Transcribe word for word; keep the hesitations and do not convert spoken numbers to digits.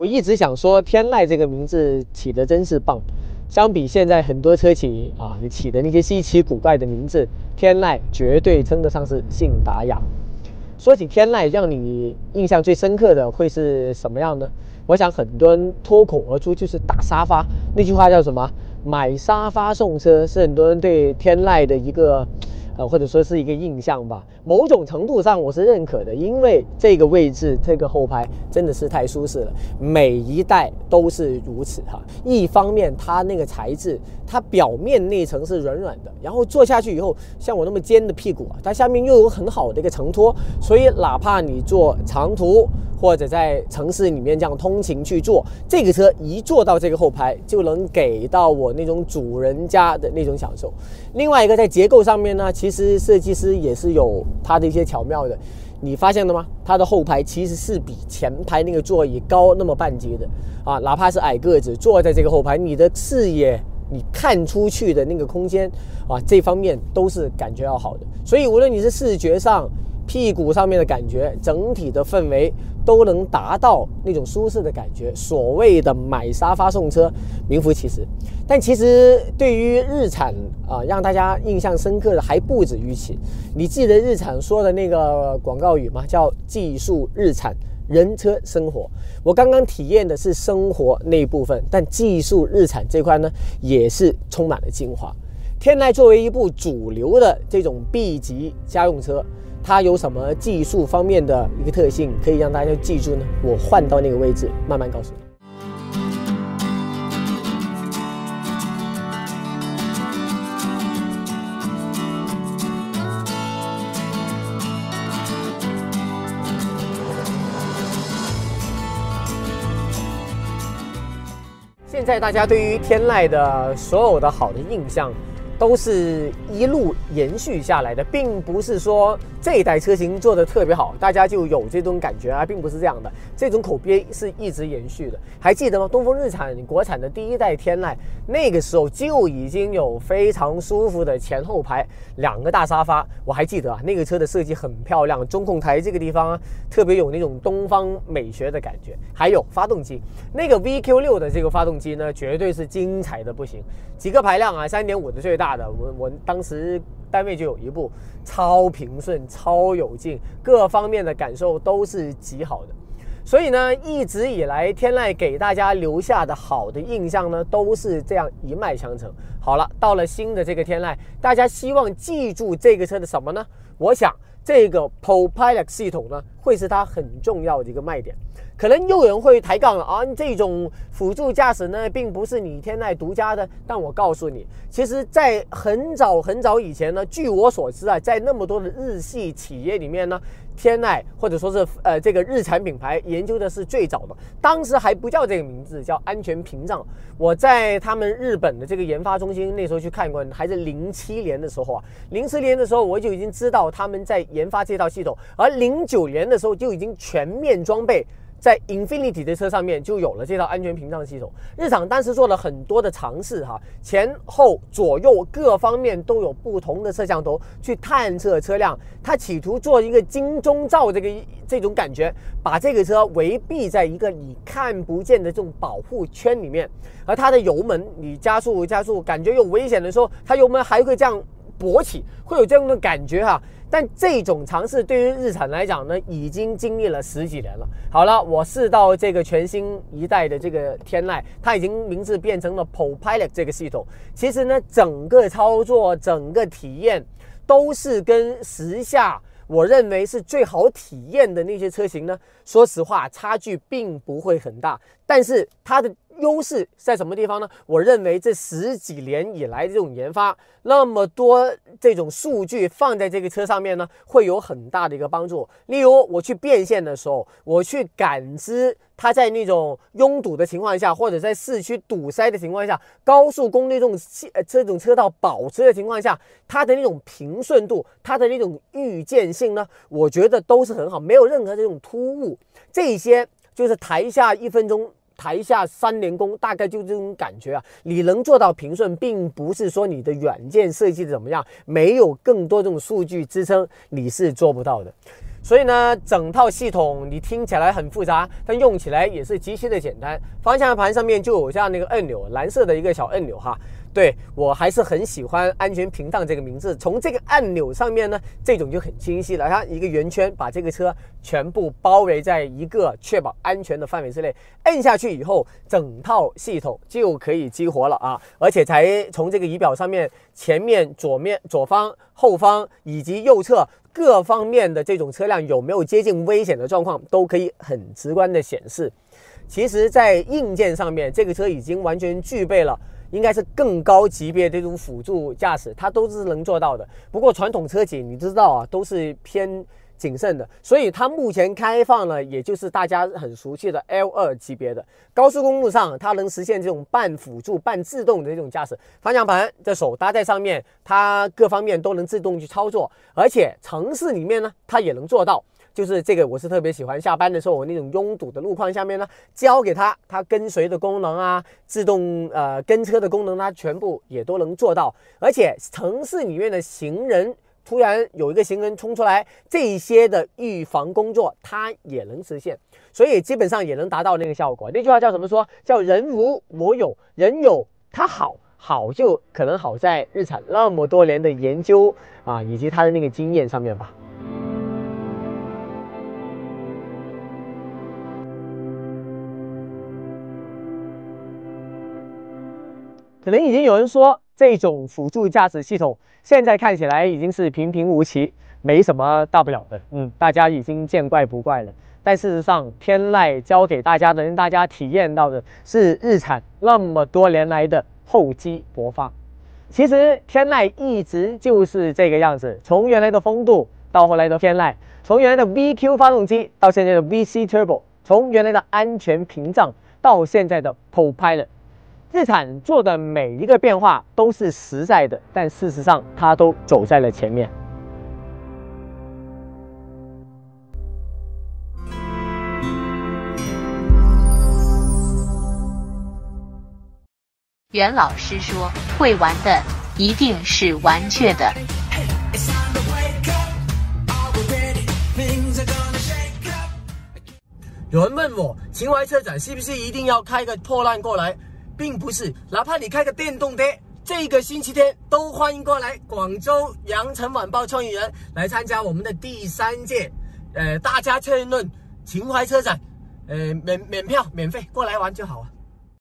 我一直想说，天籁这个名字起得真是棒。相比现在很多车企啊，你起的那些稀奇古怪的名字，天籁绝对称得上是信达雅。说起天籁，让你印象最深刻的会是什么样呢？我想很多人脱口而出就是大沙发，那句话叫什么？买沙发送车，是很多人对天籁的一个。呃，或者说是一个印象吧，某种程度上我是认可的，因为这个位置，这个后排真的是太舒适了，每一代都是如此哈。一方面，它那个材质，它表面那层是软软的，然后坐下去以后，像我那么尖的屁股啊，它下面又有很好的一个承托，所以哪怕你坐长途或者在城市里面这样通勤去坐，这个车一坐到这个后排，就能给到我那种主人家的那种享受。另外一个在结构上面呢，其实设计师也是有他的一些巧妙的，你发现了吗？它的后排其实是比前排那个座椅高那么半截的啊，哪怕是矮个子坐在这个后排，你的视野，你看出去的那个空间啊，这方面都是感觉要好的。所以无论你是视觉上、屁股上面的感觉，整体的氛围都能达到那种舒适的感觉。所谓的买沙发送车，名副其实。但其实对于日产啊，让大家印象深刻的还不止于此。你记得日产说的那个广告语吗？叫技术日产，人车生活。我刚刚体验的是生活那一部分，但技术日产这块呢，也是充满了精华。天籁作为一部主流的这种 B 级家用车，它有什么技术方面的一个特性可以让大家记住呢？我换到那个位置慢慢告诉你。现在大家对于天籁的所有的好的印象，都是一路延续下来的，并不是说这一代车型做的特别好，大家就有这种感觉啊，并不是这样的。这种口碑是一直延续的。还记得吗？东风日产国产的第一代天籁，那个时候就已经有非常舒服的前后排两个大沙发。我还记得啊，那个车的设计很漂亮，中控台这个地方啊，特别有那种东方美学的感觉。还有发动机，那个 V Q 六 的这个发动机呢，绝对是精彩的不行。几个排量啊， 三点五 的最大的，我我当时单位就有一部，超平顺，超有劲，各方面的感受都是极好的。所以呢，一直以来天籁给大家留下的好的印象呢，都是这样一脉相承。好了，到了新的这个天籁，大家希望记住这个车的什么呢？我想这个 ProPilot 系统呢，会是它很重要的一个卖点。可能又有人会抬杠了啊，这种辅助驾驶呢，并不是你天籁独家的。但我告诉你，其实在很早很早以前呢，据我所知啊，在那么多的日系企业里面呢，天籁或者说是呃这个日产品牌研究的是最早的，当时还不叫这个名字，叫安全屏障。我在他们日本的这个研发中心那时候去看过，还是零七年的时候啊，零七年的时候我就已经知道他们在研发这套系统，而零九年的时候就已经全面装备。在 Infiniti 的车上面就有了这套安全屏障系统。日产当时做了很多的尝试哈，前后左右各方面都有不同的摄像头去探测车辆，它企图做一个金钟罩这个这种感觉，把这个车围蔽在一个你看不见的这种保护圈里面。而它的油门，你加速加速感觉有危险的时候，它油门还会这样勃起，会有这样的感觉哈。但这种尝试对于日产来讲呢，已经经历了十几年了。好了，我试到这个全新一代的这个天籁，它已经名字变成了 ProPilot 这个系统。其实呢，整个操作、整个体验都是跟时下我认为是最好体验的那些车型呢，说实话差距并不会很大。但是它的优势在什么地方呢？我认为这十几年以来的这种研发，那么多这种数据放在这个车上面呢，会有很大的一个帮助。例如我去变线的时候，我去感知它在那种拥堵的情况下，或者在市区堵塞的情况下，高速公路这种这种车道保持的情况下，它的那种平顺度，它的那种预见性呢，我觉得都是很好，没有任何这种突兀。这些就是台下一分钟，台下三连功，大概就这种感觉啊。你能做到平顺，并不是说你的软件设计的怎么样，没有更多这种数据支撑，你是做不到的。 所以呢，整套系统你听起来很复杂，但用起来也是极其的简单。方向盘上面就有这样的一个按钮，蓝色的一个小按钮哈。对，我还是很喜欢安全屏障这个名字。从这个按钮上面呢，这种就很清晰了，它一个圆圈把这个车全部包围在一个确保安全的范围之内。按下去以后，整套系统就可以激活了啊！而且才从这个仪表上面，前面、左面、左方、后方以及右侧各方面的这种车辆有没有接近危险的状况，都可以很直观的显示。其实，在硬件上面，这个车已经完全具备了。应该是更高级别的这种辅助驾驶，它都是能做到的。不过传统车企你知道啊，都是偏谨慎的，所以它目前开放了，也就是大家很熟悉的 L 二 级别的高速公路上，它能实现这种半辅助、半自动的这种驾驶。方向盘的手搭在上面，它各方面都能自动去操作，而且城市里面呢，它也能做到。就是这个，我是特别喜欢下班的时候，我那种拥堵的路况下面呢，交给它，它跟随的功能啊，自动呃跟车的功能，它全部也都能做到。而且城市里面的行人突然有一个行人冲出来，这些的预防工作它也能实现，所以基本上也能达到那个效果。那句话叫什么说？叫人无我有，人有它好。好就可能好在日产那么多年的研究啊，以及它的那个经验上面吧。可能已经有人说，这种辅助驾驶系统现在看起来已经是平平无奇，没什么大不了的。嗯，大家已经见怪不怪了。但事实上，天籁教给大家的，让大家体验到的是日产那么多年来的厚积薄发。其实天籁一直就是这个样子，从原来的风度到后来的天籁，从原来的 V Q 发动机到现在的 V C Turbo， 从原来的安全屏障到现在的 ProPilot。日产做的每一个变化都是实在的，但事实上它都走在了前面。 袁老师说，会玩的一定是玩确的。 有人问我，秦淮车展是不是一定要开个破烂过来？并不是，哪怕你开个电动的，这个星期天都欢迎过来广州羊城晚报创意人来参加我们的第三届，呃，大家争论秦淮车展，呃，免免票免费过来玩就好啊。